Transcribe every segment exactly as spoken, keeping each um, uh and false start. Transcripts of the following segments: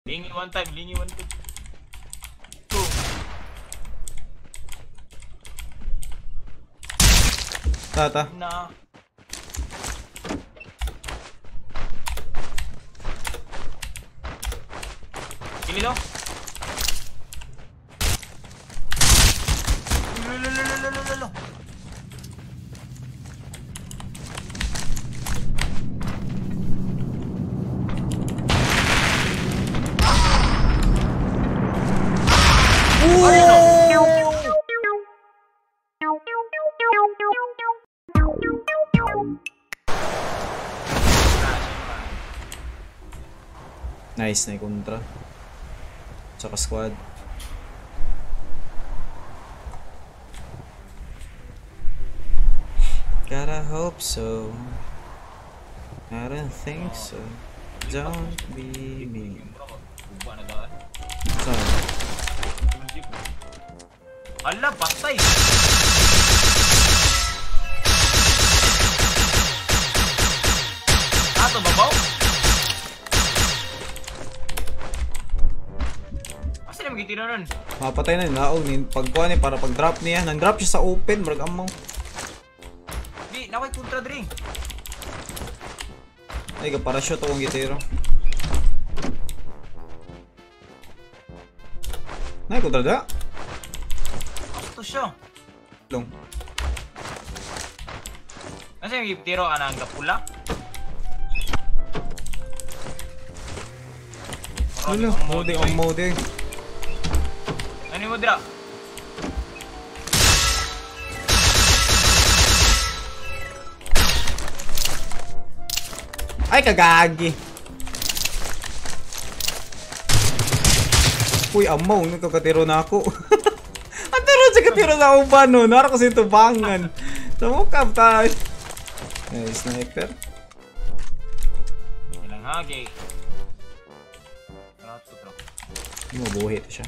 Lingi one time, lingi one time. Two. Tata. Na. Kililo. Lolo. Nice na kontra. Tsaka squad. Gotta hope so. I don't think so. Don't be me. Saan? Ala, patay! Ato, babaw? Asa na magitira nun? Mapatay na naog ni pagkuha ni para pag-drop niya. Nang-drop siya sa open, brag amaw. Di, naway kontra dring. Ay, ka-parachute akong gitiro. Nay, kontra da? Ito siya. Long. Nasa yung giptiro, anang kapula? Ano? Mode ang mode. Ano mo dira? Ay, kagagi. Uy, amaw, nagkakatiro na ako. Ang tiro siya katiro na ako ba, no? Nara kasi tubangan. Tumukap tayo. Ay, sniper. Ilang hagi. Rato, bro. Mabuhit siya.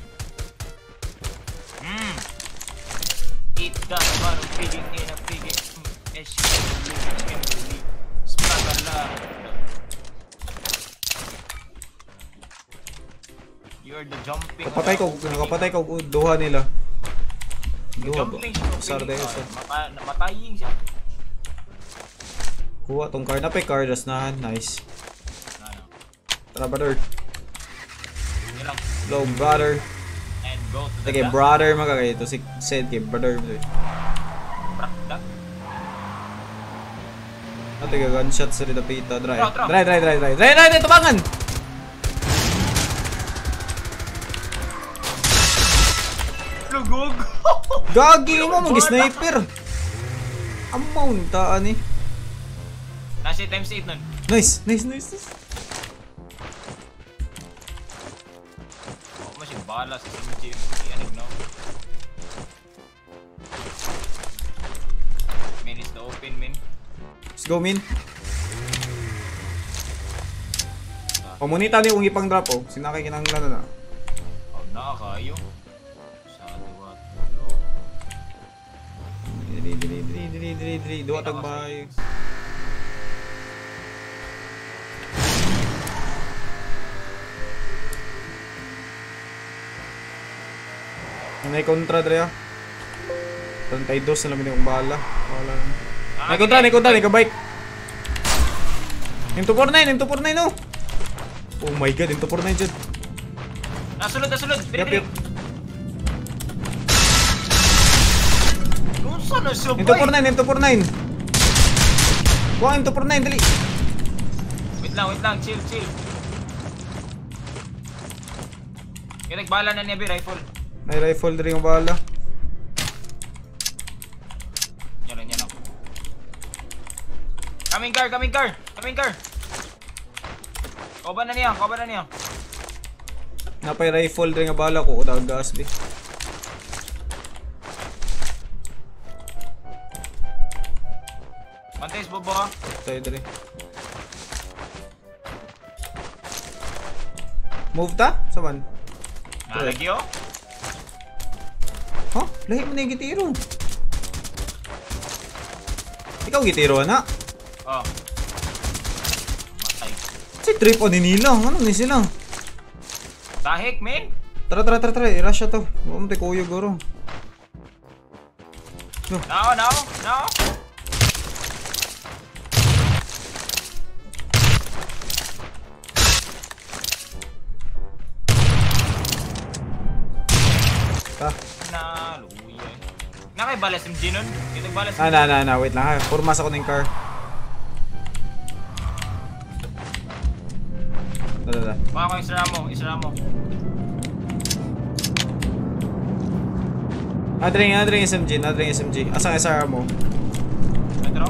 Hmm. Eat that bottom feeding in a feeding. S U V. Spagala. You're the jumping. Kapatay ko, nakapatay ko duha nila. Duha ba? Jumping siya. Sarde ko siya. Namatayin siya. Kuha tong card. Napay card, as na. Nice. Ano? Tara, brother. Yun lang. Hello, brother. And go to the Okay, brother magkakayo. Ito si Sed kay brother. Brakda. Ate ka gunshot sa rita pita. Dry. Tro, tro. Dry, dry, dry, dry. Dry, dry, dry, tubangan! Lugog! Gagi mo, mag-sniper! Amaw, nagtaan eh. Nasa times eight nun. Nice, nice, nice, nice. Oo, masih bala sa C M G. Ianig no. Min is the open, min. Let's go, min. Pamunita niyo kung ipang drop, oh. Sinakay kinanglan na. Oh, nakakayo. Sa duwat. Dili, dili, dili, dili, dili, dili. Duwa tagbay. May kontra, Drea. thirty-two na namin yung bala. Bala. May kontra, may kontra, may kabike. M two forty-nine, M two forty-nine, oh. Oh my god, M two forty-nine dyan. Nasulod, nasulod. Yap, yap. Kung saan na siya, M two forty-nine, M two forty-nine. Kuha M two forty-nine, dali. Wait lang, wait lang. Chill, chill. Kaya nagbala na niya, B, rifle. May rifle din yung bala. Yan lang, yan lang. Coming car, coming car, coming car. Koba na niya, koba na niya. Napay rifle din yung bala ko. Udag gas, di. Mantis, bobo ha. Tayo din. Move ta? Saman? Nalagi oh. Ha? Lahi mo na yung gitiro. Ikaw gitiro, anak? Oh. Matay. Si trip o ni nila. Ano ni sila? Tahik, men. Tara, tara, tara, tara. I-rush to. Huwag mo tayo kuyo, guro. Now, now, now. Ta. Na, luya. Nakaibalas M G nun. Ito balas. Ah, na, na, na. Wait lang ha. Purmas ako ng car. Tara, tara. Baka ko isara mo, isara mo. Nadring, nadring S M G, nadring S M G. Asa S R mo? Natro?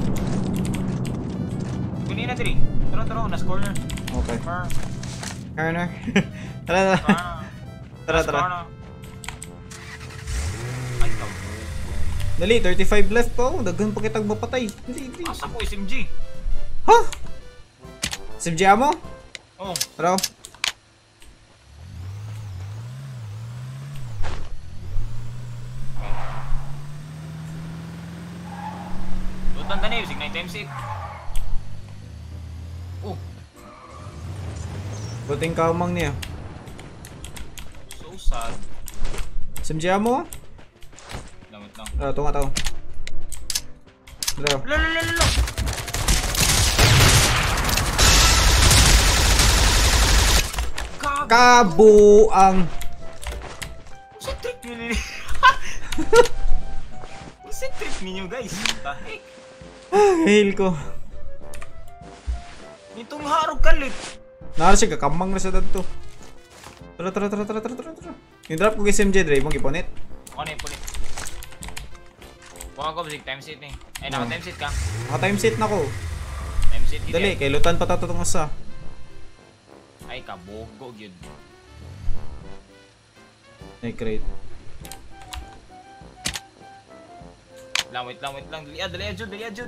Kunin na diri. Taro, taro. Nas corner. Okay. Car. Corner. Tara, tara. Car. Tara, Nas tara. corner. Ay, ikaw. Dali, thirty-five left po. Daghan pa kitang mapatay. Dali, dali. Asa ko S M G? Ha? S M G mo? Oh. Tara. Lutan tani, sig nine times eight. Oh, Buting kaumang niya. so sad. S M G mo? Lamit lang. Ah, ito nga tao. Tara. Lalo, lalo, lalo. Kag... Kabuang. What's the trick ninyo? What's the trick ninyo, guys? Tahik. Heal ko. Nitong harog kalit. Nara siya kakamang na sa dadto. Tara, tara, tara, tara, tara, tara, tara. Yung drop ko kay S M G, Dre, mong iponit. Ano yung pulit? Buka ko, sig times eight eh. Ay, Oh. naka times eight ka. Naka time set na ko. Times eight kita. Dali, kay lutan pa tatotong asa. Ay, kabogo, yun. Ay, crate. Lang, wait lang, wait lang. Dali, ah, dali, adjud, dali, adjud.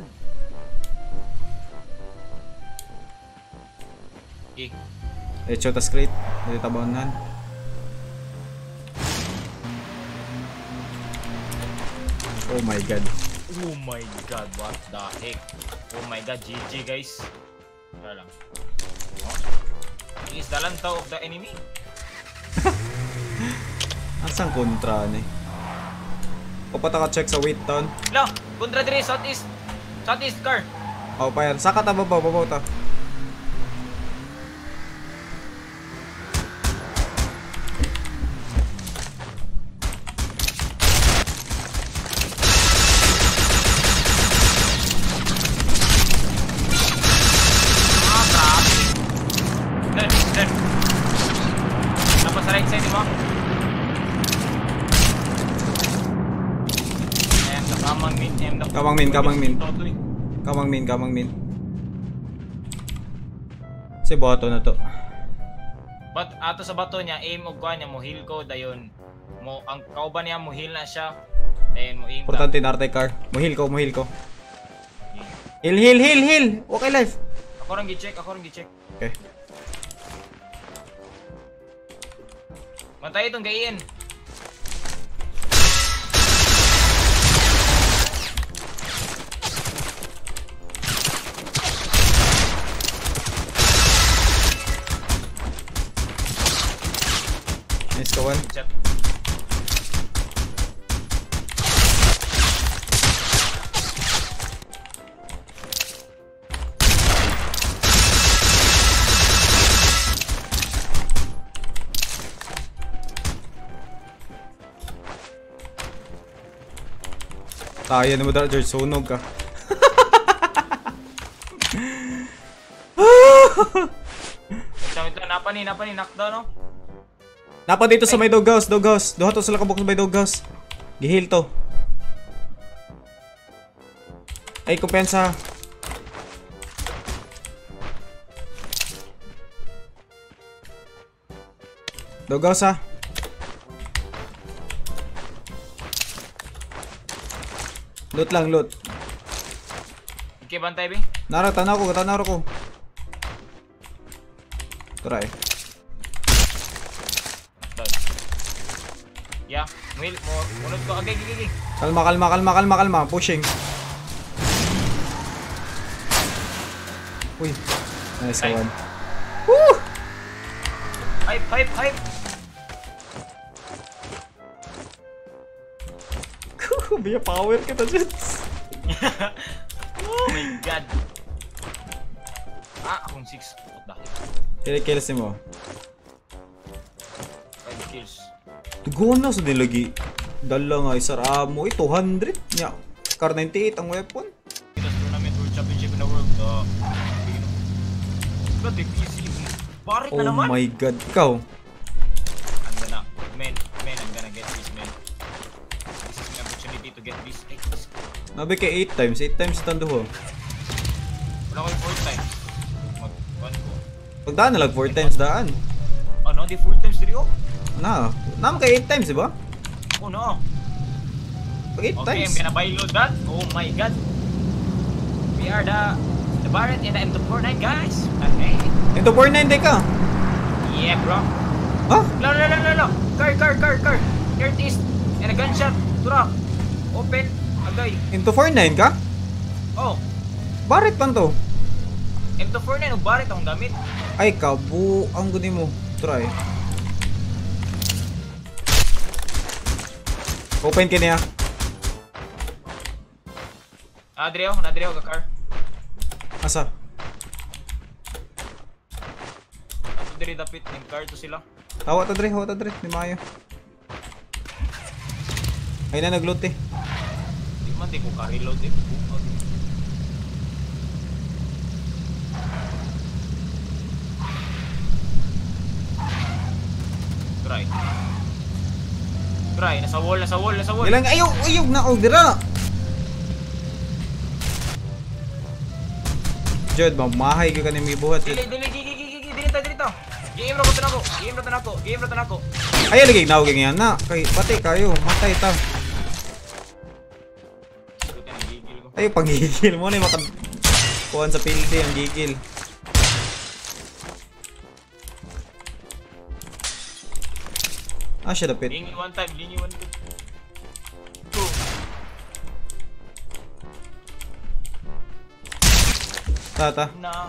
Okay. Eh, chotas crate. Dali tabangan. Oh my god. Oh my god, what the heck? Oh my god, G G guys. Tara lang. Oh. He is the lantaw of the enemy. Asang kontra ni? Papata ka check sa wait town. Lo, kontra dire southeast. Southeast car. Oh, pa yan. Saka ta babaw, babaw ta. Ah, grabe. Then, then. Tapos sa right side mo. Ayan, nakamang min. Ayan, nak- Kamang min, kamang min. Totoy. Kamang min, kamang min. Si boto na to. But ato sa bato niya, aim og kuha niya mo heal ko dayon. Mo ang kauban niya mo heal na siya. Dayon mo aim. ka. Importante na arte car. Muhil ko, muhil ko. Heal, heal, heal, heal! Okay, life. Ako rang gi-check, ako rang gi-check. Okay. Matay itong gayin. Nice kawan. Chat. Tayo na mo dahil, George. Sunog ka. Wait lang, napa ni, napa ni, knockdown no? Napa dito sa may doghouse, doghouse. Duha to sila kabuk sa may doghouse. Gihil to. Ay, kumpensa. Doghouse ha. Loot lang, loot. Okay, bantay bi. Nara, tanaw ko, tanaw ko. Try. Knockdown. Yeah, muhil, mo, munod ko. Agay, agay, agay. Kalma, kalma, kalma, kalma, kalma. Pushing. Uy. Nice Ay. kawan. Woo! Hype, hype, hype. Biya power kita, Jets. Oh my god. Ah, akong six. What the heck? Kaya kills mo. five kills. Tugon na sa nilagi. Dala nga, isar amo. Eh, two hundred. Nya. Car ninety-eight ang weapon. Pinas Tournament World Championship in the world. Uh, God, P C. Barit na Oh naman. my god, ikaw. I'm gonna, man, man, I'm gonna get this, man. This is my opportunity to get this. Hey, this. Nabi kay eight times. eight times tando ho. Wala ko yung four times. Mag-one ko. Pagdaan na lang four times daan. Ano, di four times three oh? Na. Naman kay eight times, diba? Oh no. Pag eight Okay, times. I'm gonna buy load that. Oh my god. We are the the Barrett and the M two forty-nine guys. Okay. Ito four ninety ka. Yeah, bro. Ha? No, no, no, no, no. Car, car, car, car. Northeast. And a gunshot. Tura. Open. Agay. Into four nine ka? Oh. Barit pan to. M two forty-nine. Ang Barrett akong gamit. Ay, kabu. Ang guni mo. Try. Open ka niya. Adreo. Nadreo ka car. Asa? Ato diri dapit. Yung car to sila. Hawa ta dre, hawa ta dre. Ni Mayo. Ay na nagloot eh. Di man di ko ka-reload eh. Bukag. Try. Try. Nasa wall, nasa wall, nasa wall. Ilang ayaw, ayaw na og dira. Jod, mamahay ka kanin may buhat. Dili, dili, gigi, gigi, gigi, dilita, dilita. Game ra ko tanako, game ra tanako, game ra tanako. Ay lagi nawag nga na. Kay pati kayo, matay ta. Buti na gigil ko. Ay pagigil mo na maka kuan sa pilde ang gigil. Ah, siya dapit. Lingi one time, lingi one time. Two. Tata. Na.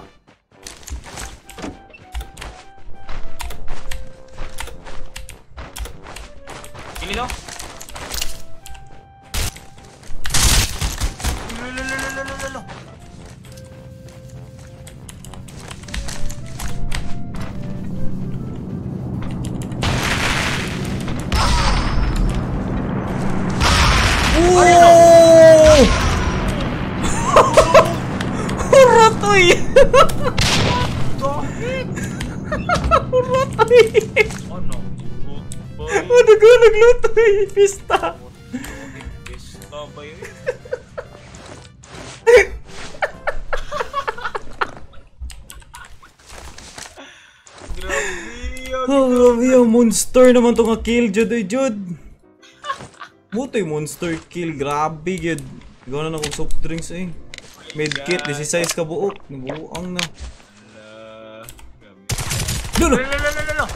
Kili no? Lo, lo, lo, lo, lo, lo, lo. Oh! Huratoy! Dahil! Huratoy! Ano? Goodbye. Ano ko naglutoy? Pista! Pista ba yun? Grabe. Oh, grabe yung monster naman to nga kill, Jod ay Jod. Buto yung monster kill, grabe Jod. Ikaw na akong soft drinks eh. Medkit, size ka buok. Nabuang na. Ala. Grabe. Lolo! Lolo, lolo, lolo.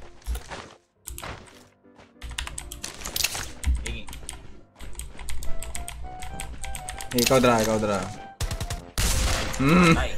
Ingi. Eh, ikaw dra, ikaw dra. Hmm. Ay.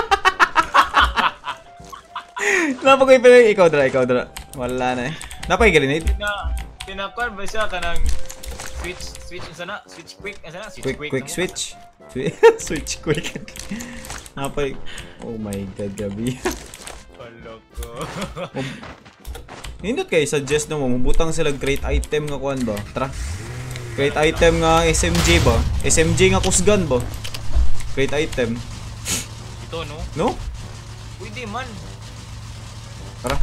Napa ko yung ikaw dra, ikaw dra. Wala na eh. Napa yung grenade? Tina, tinakuan ba siya ka ng switch, switch, ang sana? Switch quick, ang sana? Switch Quick, quick. quick ang switch. Swi- switch quick. Napa yung... Oh my god, gabi. Hello ko. Hindot kayo, suggest na mo, mabutang sila great item nga kuan ba? Tara. Great item nga S M G ba? S M G nga kusgan ba? Great item. Ito, no? No? Pwede man. Tara.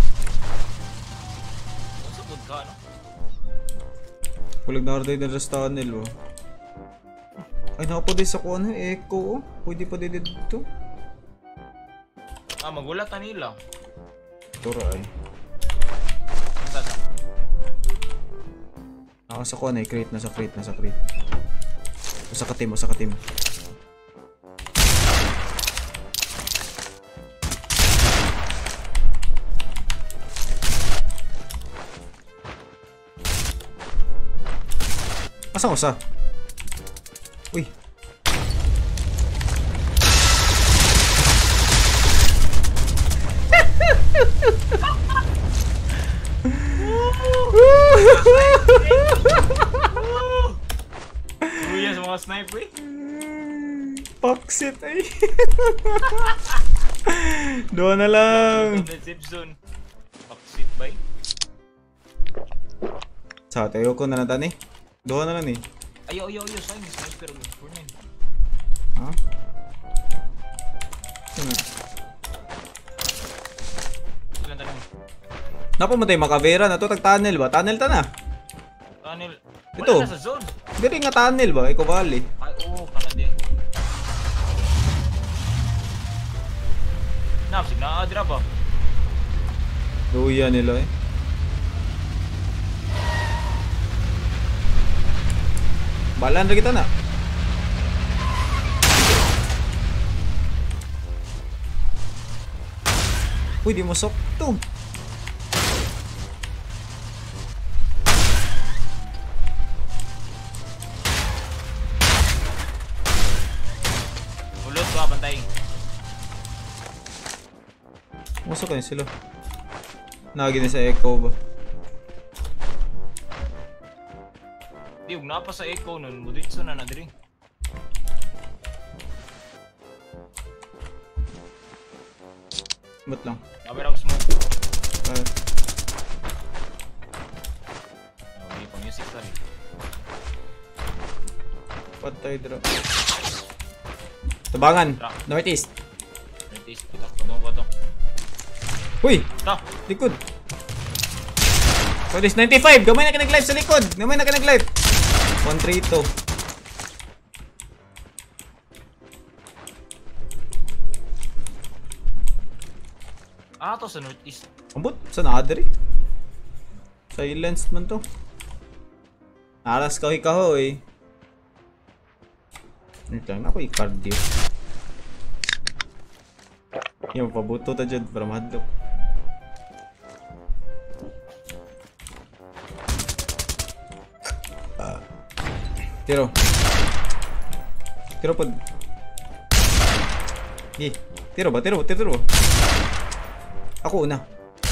Sa good ka, no? Kulag na order ng rest tunnel oh. Ay naka pa din sa kuan eh, echo oh. Pwede pa din dito. Ah, magulat na nila. Tura ay. Sasa. Naka sa kuan eh, crate na sa crate na sa crate. O sa katim, o sa katim. Asa ko sa? Uy. mga sniper eh. Paksit ay. Doon na lang. Safe zone. Paksit ba eh? Sa tayo ko na natin eh. Doon na lang eh. Ayaw, ayaw, ayaw. Sayang, sniper. four nine. Ha? Ano? Ilan tanong? Napamatay makavera na to. Tag-tunnel ba? Tunnel ta na. Tunnel. Ito. Wala na sa zone. Diri nga tunnel ba? Ikaw bali. Ay, oo. Kanadin. Napsig na adra ba? Luya nila eh. Balan na kita na. Uy, di mo sok to. Ulot ba, bantay. Masok kayo sila. Nagin sa echo ba? Di, huwag na pa sa echo nun. Muditso na na diri. Ba't lang? Nabi ako smoke. Uh, Okay, pang music tali. patay drop. Tabangan. Tra. Northeast. Artist, kita ko pa to. Uy! Ta! Likod. Northeast ninety-five. Gamay na ka nag-live sa likod. Gamay na ka nag-live. one three two. Ah, to sa northeast. Ambot, saan adri? Silenced man to. Aras kahoy kahoy. Ito lang ako i-cardio. Yung pabuto ta dyan para mahadlok. Ah. Tiro. Tiro po. Eh, tiro ba? Tiro ba? Tiro ba? Ako una.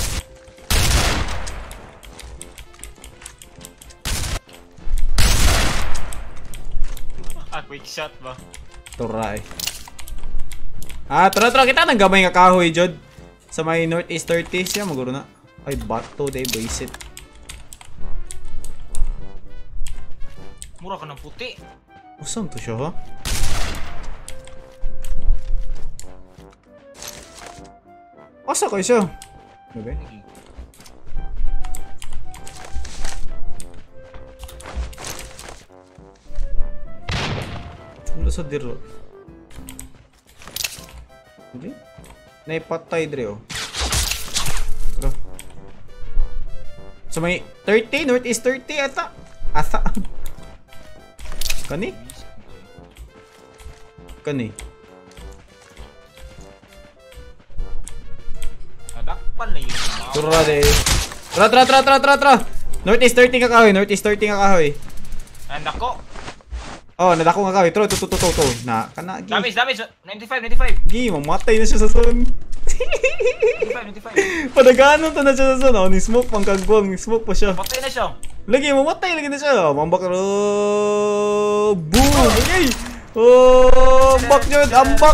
Ah, quick shot ba? Turay. Ah, tara tara kita nang gamay nga kahoy jud. Sa may northeast thirty siya maguro na. Ay bato day basic. Mura ka ng puti. Usam to siya ha? Asa kayo siya? Okay. Ano sa diro? Hindi? Naipatay dre oh. Tara. Sa may thirty, northeast thirty ata. Asa. Kani? Kani? Nadakpan na yun. Tura de. Tra tra tra tra tra tra. Northeast thirty ka kahoy, northeast thirty ka kahoy. Andak ko. Oh, nadako nga kahoy. Tro to to to to. Na kana gi. Damage, damage. ninety-five, ninety-five. Gi, mamatay na siya sa zone. ninety-five, ninety-five. Padagano to na siya sa zone. Oh, ni smoke pang kagwang, smoke pa siya. Patay na siya. Lagi mamatay lagi na siya. Mambak ro. Boom. Okay. Oh, ambak yun, ambak.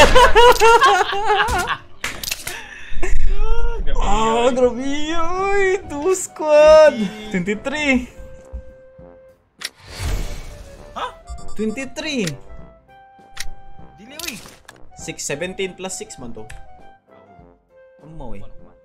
Ah, grabe yun. Two squad. twenty-three. Ha? twenty-three. Dili uy. six, seventeen plus six man to. Amo eh.